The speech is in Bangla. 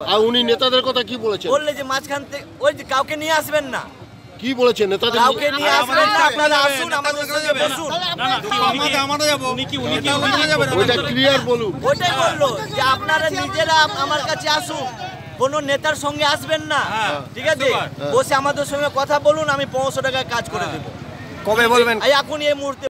আর উনি নেতাদের কথা কি বলেছেন? বললে যে মাঝখান থেকে ওই যে কাউকে নিয়ে আসবেন না। কি বলেছেন নেতাদের? কাউকে নিয়ে আসবেন না, আপনারা আসুন আমাদের সঙ্গে বসুন। ওইটা ক্লিয়ার বলুন। ওইটাই বললো যে আপনারা নিজেরা আমার কাছে আসুন, কোনো নেতার সঙ্গে আসবেন না, ঠিক আছে? বসে আমাদের সঙ্গে কথা বলুন, আমি 500 টাকায় কাজ করে দেবো। কবে বলবেন? এখন এই মুহূর্তে